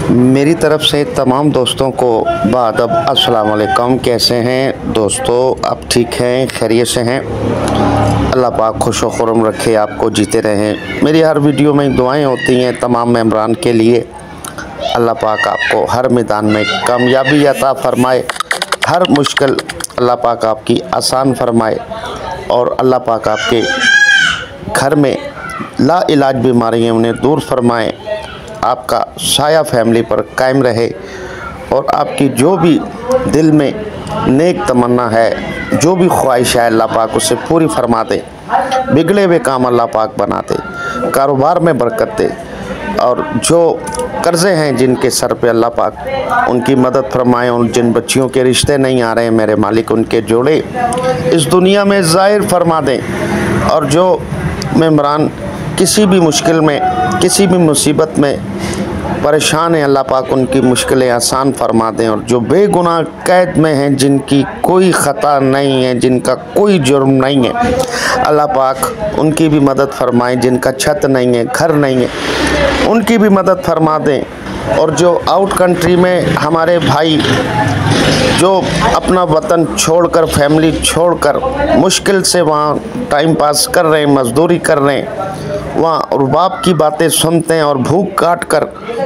मेरी तरफ़ से तमाम दोस्तों को बाअदब अस्सलाम वालेकुम। कैसे हैं दोस्तों? आप ठीक हैं, खैरियत से हैं? अल्लाह पाक खुश व खुर्रम रखे, आपको जीते रहें। मेरी हर वीडियो में दुआएं होती हैं तमाम मेंबरान के लिए। अल्लाह पाक आपको हर मैदान में कामयाबी अता फ़रमाए, हर मुश्किल अल्लाह पाक आपकी आसान फ़रमाए और अल्लाह पाक आपके घर में ला इलाज बीमारियाँ उन्हें दूर फरमाएँ। आपका साया फैमिली पर कायम रहे और आपकी जो भी दिल में नेक तमन्ना है, जो भी ख्वाहिश है, अल्लाह पाक उसे पूरी फरमा दे। बिगड़े हुए काम अल्लाह पाक बना दे, कारोबार में बरकत दे और जो कर्ज़े हैं जिनके सर पे अल्लाह पाक उनकी मदद फरमाए। और जिन बच्चियों के रिश्ते नहीं आ रहे हैं, मेरे मालिक उनके जोड़े इस दुनिया में ज़ाहिर फरमा दें। और जो मेंबरान किसी भी मुश्किल में, किसी भी मुसीबत में परेशान हैं, अल्लाह पाक उनकी मुश्किलें आसान फरमा दें। और जो बेगुनाह कैद में हैं, जिनकी कोई ख़ता नहीं है, जिनका कोई जुर्म नहीं है, अल्लाह पाक उनकी भी मदद फरमाएं। जिनका छत नहीं है, घर नहीं है, उनकी भी मदद फरमा दें। और जो आउट कंट्री में हमारे भाई जो अपना वतन छोड़कर, फैमिली छोड़कर मुश्किल से वहाँ टाइम पास कर रहे हैं, मज़दूरी कर रहे हैं, वहाँ रुबाब की बातें सुनते हैं और भूख काट कर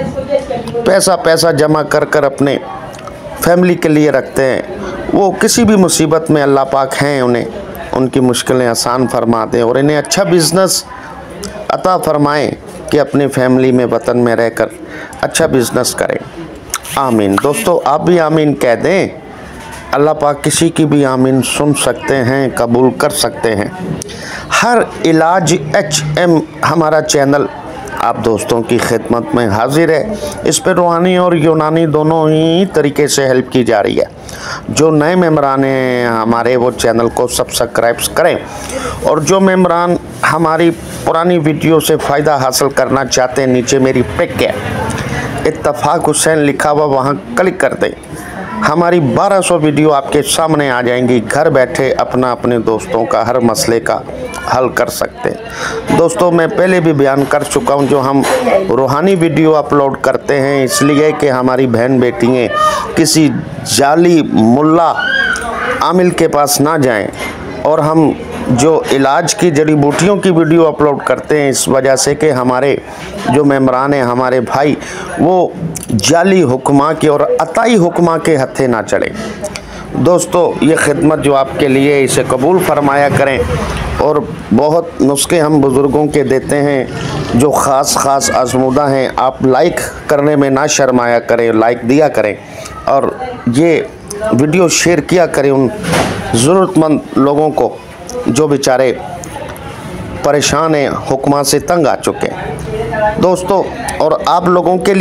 पैसा जमा कर कर अपने फैमिली के लिए रखते हैं, वो किसी भी मुसीबत में अल्लाह पाक हैं, उन्हें उनकी मुश्किलें आसान फरमा दें और इन्हें अच्छा बिज़नेस अता फरमाएं कि अपनी फैमिली में, वतन में रहकर अच्छा बिज़नेस करें। आमीन। दोस्तों, आप भी आमीन कह दें। अल्लाह पाक किसी की भी आमीन सुन सकते हैं, कबूल कर सकते हैं। हर इलाज HM हमारा चैनल आप दोस्तों की खिदमत में हाजिर है। इस पर रूहानी और यूनानी दोनों ही तरीके से हेल्प की जा रही है। जो नए मेंबरान हैं हमारे, वो चैनल को सब्सक्राइब करें और जो मेंबरान हमारी पुरानी वीडियो से फ़ायदा हासिल करना चाहते हैं, नीचे मेरी पिक है, इत्तफाक हुसैन लिखा हुआ, वहाँ क्लिक कर दें। हमारी 1200 वीडियो आपके सामने आ जाएंगी। घर बैठे अपने दोस्तों का हर मसले का हल कर सकते हैं। दोस्तों, मैं पहले भी बयान कर चुका हूं, जो हम रूहानी वीडियो अपलोड करते हैं इसलिए कि हमारी बहन बेटियाँ किसी जाली मुल्ला आमिल के पास ना जाएं। और हम जो इलाज की जड़ी बूटियों की वीडियो अपलोड करते हैं इस वजह से कि हमारे जो मेंबरान हैं, हमारे भाई, वो जाली हुक्मा के और अताई हुक्मा के हत्थे ना चढ़े। दोस्तों, ये खिदमत जो आपके लिए, इसे कबूल फरमाया करें। और बहुत नुस्खे हम बुज़ुर्गों के देते हैं जो ख़ास आज़मूदा हैं। आप लाइक करने में ना शर्माया करें, लाइक दिया करें और ये वीडियो शेयर किया करें उन ज़रूरतमंद लोगों को जो बेचारे परेशान हैं, हुक्मा से तंग आ चुके हैं। दोस्तों, और आप लोगों के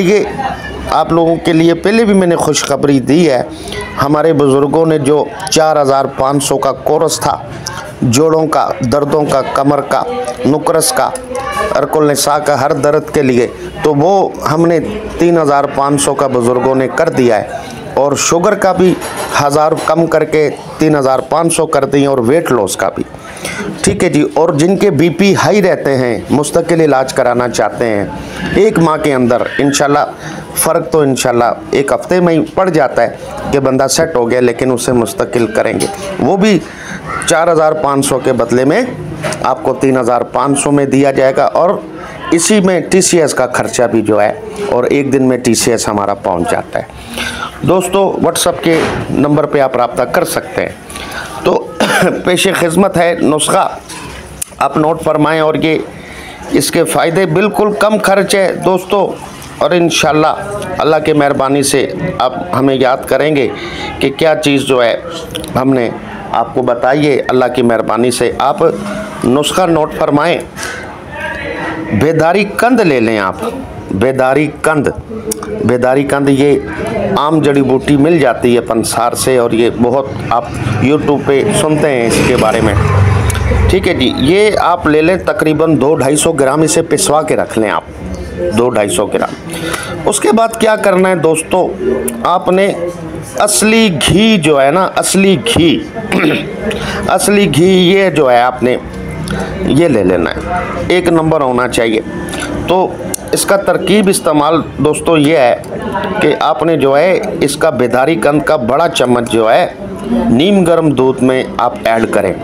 लिए पहले भी मैंने खुशखबरी दी है। हमारे बुज़ुर्गों ने जो 4500 का कोर्स था, जोड़ों का, दर्दों का, कमर का, नुकरस का, अर्कुल निसा का, हर दर्द के लिए, तो वो हमने 3500 का बुज़ुर्गों ने कर दिया है। और शुगर का भी 1000 कम करके 3500 कर दी और वेट लॉस का भी। ठीक है जी। और जिनके BP हाई रहते हैं, मुस्तकिल इलाज कराना चाहते हैं, 1 माह के अंदर इंशाल्लाह फ़र्क तो इंशाल्लाह 1 हफ्ते में ही पड़ जाता है कि बंदा सेट हो गया, लेकिन उसे मुस्तकिल करेंगे, वो भी 4500 के बदले में आपको 3500 में दिया जाएगा। और इसी में TCS का खर्चा भी जो है, और 1 दिन में TCS हमारा पहुंच जाता है। दोस्तों, व्हाट्सएप के नंबर पे आप रब्ता कर सकते हैं। तो पेशे खिदमत है, नुस्खा आप नोट फरमाएं। और ये इसके फ़ायदे बिल्कुल कम खर्च है दोस्तों। और इंशाल्लाह अल्लाह के मेहरबानी से आप हमें याद करेंगे कि क्या चीज़ जो है हमने आपको बताई है। अल्लाह की मेहरबानी से आप नुस्खा नोट फरमाएं। बेदारी कंद ले लें आप। बेदारी कंद ये आम जड़ी बूटी मिल जाती है पंसार से, और ये बहुत आप YouTube पे सुनते हैं इसके बारे में। ठीक है जी। ये आप ले लें, तकरीबन 2-250 ग्राम इसे पिसवा के रख लें आप, 2-250 ग्राम। उसके बाद क्या करना है दोस्तों, आपने असली घी जो है ना, असली घी ये जो है आपने ये ले लेना है, 1 नंबर होना चाहिए। तो इसका तरकीब इस्तेमाल दोस्तों ये है कि आपने जो है इसका बेदारी कंद का बड़ा चम्मच जो है नीम गर्म दूध में आप ऐड करें।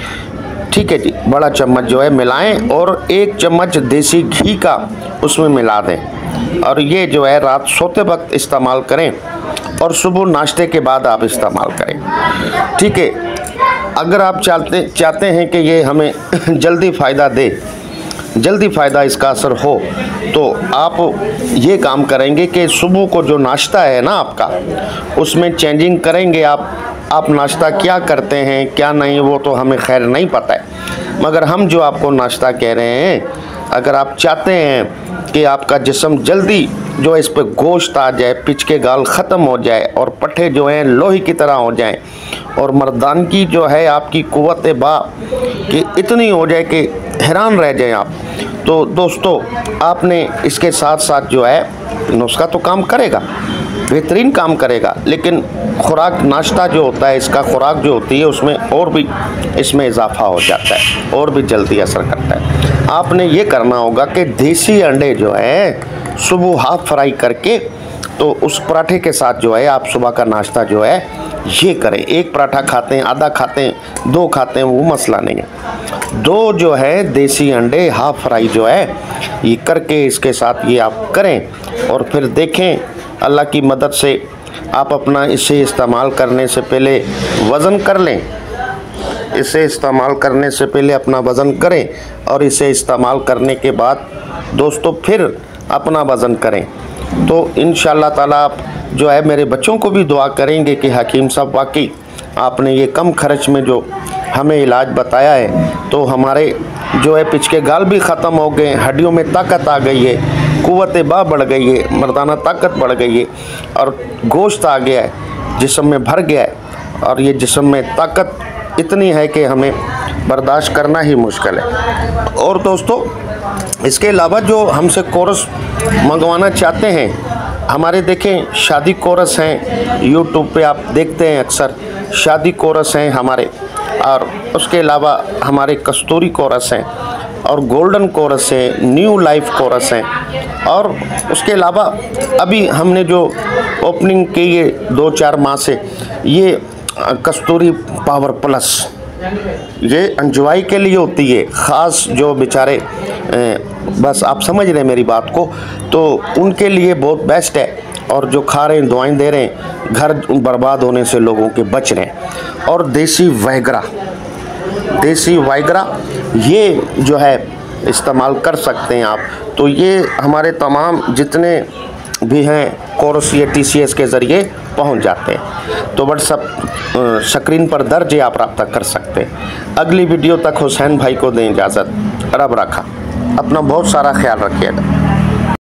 ठीक है जी, बड़ा चम्मच जो है मिलाएं और 1 चम्मच देसी घी का उसमें मिला दें और ये जो है रात सोते वक्त इस्तेमाल करें और सुबह नाश्ते के बाद आप इस्तेमाल करें। ठीक है, अगर आप चाहते हैं कि ये हमें जल्दी फ़ायदा दे, जल्दी फ़ायदा इसका असर हो, तो आप ये काम करेंगे कि सुबह को जो नाश्ता है ना आपका, उसमें चेंजिंग करेंगे। आप नाश्ता क्या करते हैं क्या नहीं वो तो हमें खैर नहीं पता है, मगर हम जो आपको नाश्ता कह रहे हैं, अगर आप चाहते हैं कि आपका जिस्म जल्दी जो इस पर गोश्त आ जाए, पिच के गाल ख़त्म हो जाए और पट्ठे जो हैं लोहे की तरह हो जाएं और मर्दानगी जो है आपकी कुव्वत बा कि इतनी हो जाए कि हैरान रह जाएं आप, तो दोस्तों आपने इसके साथ साथ जो है नुस्खा तो काम करेगा, बेहतरीन काम करेगा, लेकिन खुराक नाश्ता जो होता है इसका खुराक जो होती है उसमें और भी इसमें इजाफा हो जाता है और भी जल्दी असर करता है। आपने ये करना होगा कि देसी अंडे जो है सुबह हाफ फ्राई करके तो उस पराठे के साथ जो है आप सुबह का नाश्ता जो है ये करें। 1 पराठा खाते हैं, आधा खाते हैं, 2 खाते हैं, वो मसला नहीं है। 2 जो है देसी अंडे हाफ फ्राई जो है ये करके इसके साथ ये आप करें और फिर देखें अल्लाह की मदद से आप अपना इसे इस्तेमाल करने से पहले वज़न कर लें। इसे इस्तेमाल करने से पहले अपना वज़न करें और इसे इस्तेमाल करने के बाद दोस्तों फिर अपना वज़न करें, तो इंशाअल्लाह ताला आप जो है मेरे बच्चों को भी दुआ करेंगे कि हकीम साहब वाकई आपने ये कम खर्च में जो हमें इलाज बताया है, तो हमारे जो है पिच के गाल भी ख़त्म हो गए, हड्डियों में ताकत आ गई है, कुव्वत बा बढ़ गई है, मर्दाना ताकत बढ़ गई है और गोश्त आ गया है, जिस्म में भर गया है और ये जिस्म में ताकत इतनी है कि हमें बर्दाश्त करना ही मुश्किल है। और दोस्तों इसके अलावा जो हमसे कोर्स मंगवाना चाहते हैं, हमारे देखें शादी कोर्स हैं, यूट्यूब पे आप देखते हैं अक्सर शादी कोर्स हैं हमारे, और उसके अलावा हमारे कस्तूरी कोर्स हैं और गोल्डन कोर्स है, न्यू लाइफ कोर्स हैं, और उसके अलावा अभी हमने जो ओपनिंग की है 2-4 माह से ये कस्तूरी पावर प्लस, ये अंजुआई के लिए होती है ख़ास, जो बेचारे बस आप समझ रहे हैं मेरी बात को, तो उनके लिए बहुत बेस्ट है। और जो खा रहे हैं दवाएं दे रहे हैं, घर बर्बाद होने से लोगों के बच रहे हैं। और देसी वाइग्रा ये जो है इस्तेमाल कर सकते हैं आप। तो ये हमारे तमाम जितने भी हैं कोर्स ये TCS के ज़रिए पहुंच जाते हैं, तो व्हाट्सएप स्क्रीन पर दर्ज है, आप रब्ता कर सकते हैं। अगली वीडियो तक हुसैन भाई को दें इजाज़त। रब रखा, अपना बहुत सारा ख्याल रखिएगा।